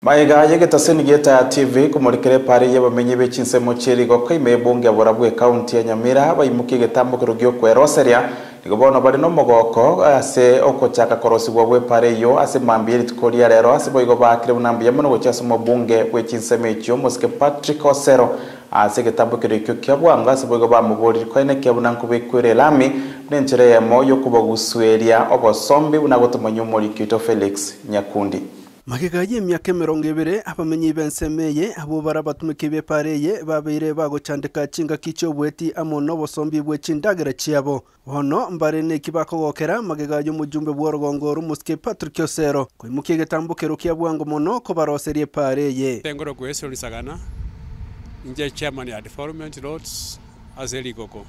Maiga yegetaseni geta TV kumurikire pari y'abamenyi bekinse mu Chirigo kwime bunge borabwe county ya Nyamira bayimukiye getambukiro gyo kweroseria nigobona bari no mogoko ase okochaka korosibwa bwe pari yo ase mambiri tukoria rero ase boigo bakire bunambi yamuno gochasa mu bunge bwekinse mekyo musike Patrick Osero ase getambukiro kyo kyabwanga ase boigo bamubori kwene kyabunanku bekwere lami n'enchere yemo yo kubagusweria obosombi bunagotuma muri Kito Felix Nyakundi. Magagaye myaka 20 abamenyi bensemeye abo barabatumike bepareye babire bagocandika cinga kicho bweti amono bosombi bwecindagera ciabo hono mbarene kibakogokera magagaye mujumbe bworogongoro muske Patrick Osero kwimukiye getambukero kyabwango mono ko baroserie pareye tengoro kweso lisagana nje chairman ya development roads azeli goko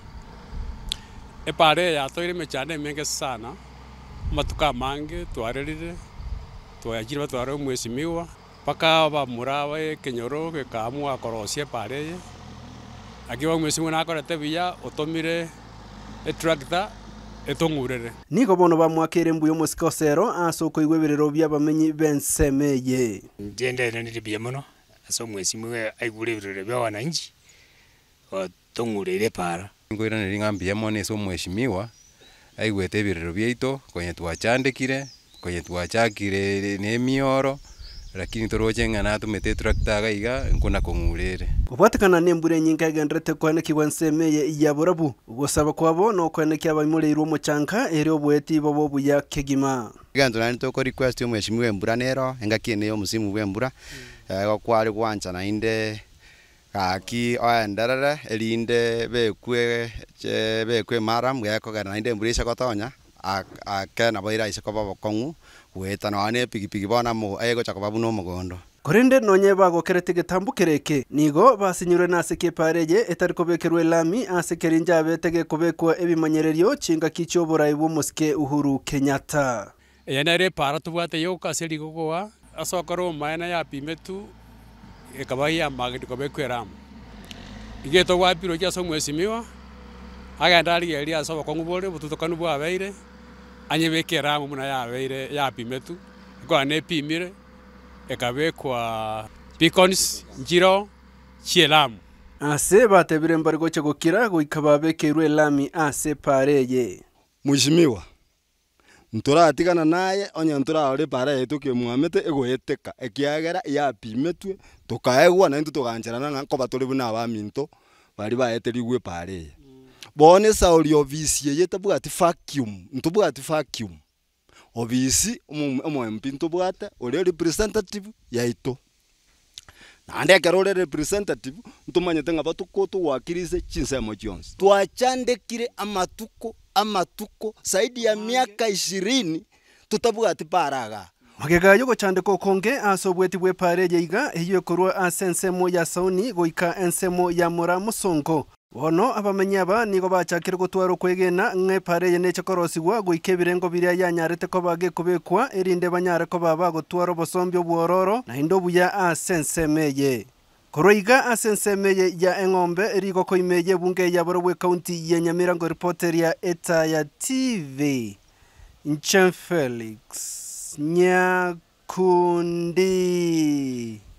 epare ya toire mechane menge sana matuka mange twarerire twajira batwara umwesimiwa paka bamurawe kenyoro ke kamu akorosie pareye akiwa umwesimiwa nakorete biya otomire tractor etongurere nigo bono bamwakere mbuyo musika Osero asoko igweberero byabamenyi bensemeye ndende ndibiye muno aso umwesimiwa aigurebere bya wananchi otongurere para ngwira niringambiye mone so umwesimiwa aigwete birero byeito kwenye twachandikire kwenye tuachakire nemioro lakini torojenga na tumete tractor gaiga nkuna kongurere ubwatikana nembure nyinga gendrete kwane kiwansemeye iyaburabu ugosaba kwabo no kwane kyabamure iro mucanka ere obweti bobo buya kegima gando nani to ko request yo mweshimiwe mbura nero engakine yo musimu bwembura kwari kwancha na inde aki oenderere elinde bekwe maram gako kana inde mbure shakotonya akena boira ise koba bokongu wetana wane pigipigi bona mo ayego chakababu no mugondo korende nonye bagokerete getambukireke nigo basinyure naseke pareje etariko bekerwe lami asekerinja betege kobekwa ebimanyererio cinga kicho borai bumuske Uhuru Kenyatta yanare para tubate yo kaseli gogoa asokoro maena ya pimetu ekabaya magidi kobekweram igeto wapiro jaso mwesimiwa agandari elia so bakongubore bututokanu bwa beire anyebekera muna ya beire ya pimetu kwa ne pimire ekabekwa picons njiro chielam ase batebire mbargo chegokira goikababekerwe lami ase pareye mushimiwa ntoratigana naye onya ntora ore pareye tuke muamete egoeteka ekiagera ya pimetwe tukaegwa na ntu tuganjerana nko batore buna abaminto bari baeterigwe pareye bone sauri ofisi yete bwati vacuum ntubwati vacuum ofisi MP ntubwate ore representative yaito nande karore representative ntumanyete ngabatuko tuwakirise chinsemo chionse twachandekire amatuko zaidi ya miaka 20 tutabwati paraga magega yogo chandeko konge asobweti bwe pareje iga hiyo korwa asensemo ya sauni goika ensemo ya mura musongo wono abamenyaba nigo bachakire gutwaro kwegena nge pareye neche korosigwa goike birengo birya yanyarete ko bage kubekwa erinde banyare ko baba gutwaro bosombi obwororo na indobu ya asensemeye koroiga asensemeye ya engombe erigo ko imeye bunge ya borobwe county ya Nyamira ngo reporter ya Eta ya TV Nchen Felix Nyakundi.